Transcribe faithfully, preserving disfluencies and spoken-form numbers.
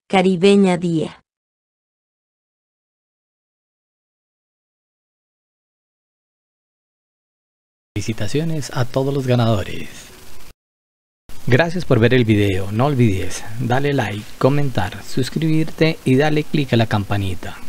Caribeña Día. Felicitaciones a todos los ganadores. Gracias por ver el video. No olvides darle like, comentar, suscribirte y darle click a la campanita.